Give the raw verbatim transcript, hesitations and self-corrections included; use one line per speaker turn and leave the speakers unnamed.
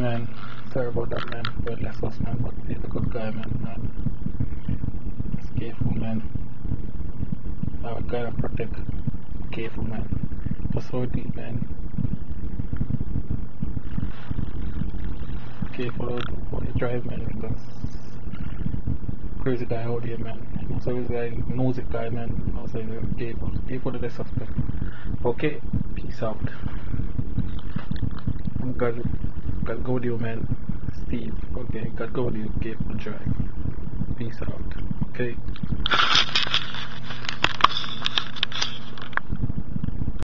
man. Sorry about that, man. But less us, man. But he's a good guy, man. man. It's careful, man. I would gotta protect. Careful, man. That's how it is, man. Careful how you drive, man. Because crazy guy out here, man. So he's like nosy guy, man. Also, careful. Careful to the suspect. Okay, peace out. God, God go with you, man. Steve. Okay, God go with you. Careful drive. Peace out. Okay.